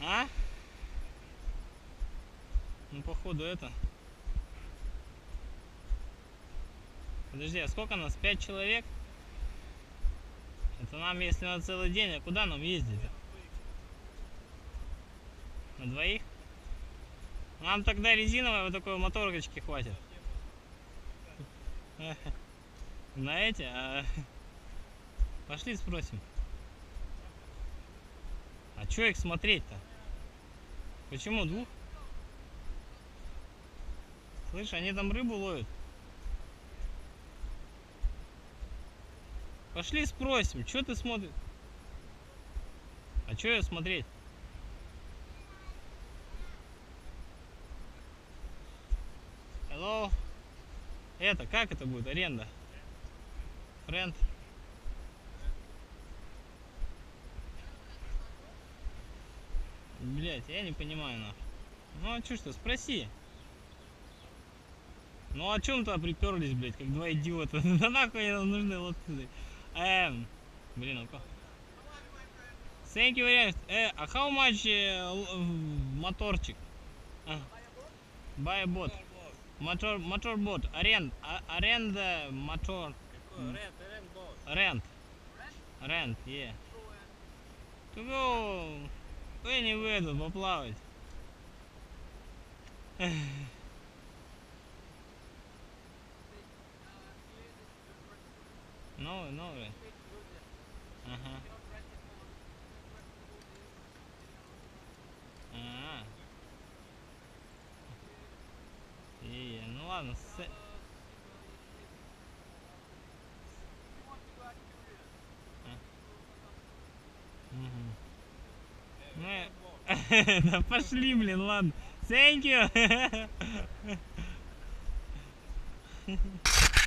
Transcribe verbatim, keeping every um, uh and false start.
А? Ну, походу это. Подожди, а сколько нас? Пять человек? Это нам, если на целый день, а куда нам ездить? На двоих? Нам тогда резиновой вот такой моторочки хватит. На эти? А... Пошли спросим. А чё их смотреть-то? Почему двух? Слышь, они там рыбу ловят. Пошли спросим, что ты смотришь? А что я смотреть? Hello? Это, как это будет? Аренда? Френд? Блять, я не понимаю, нахуй. Ну а чё что, спроси. Ну а чем туда приперлись, блять, как два идиота? Да нахуй нам нужны лодки. Эм, блин, ну-ка. Thank you very much. Uh, how much uh, моторчик? Uh, buy a boat. Мотор, мотор бот. Аренд, аренда мотор. Rent, rent boat. Rent. Rent, yeah. To go anywhere тут поплавать. No, no. Ага. А. И, ну ладно. С... Угу. Мы... Да пошли, блин, ладно. Thank you.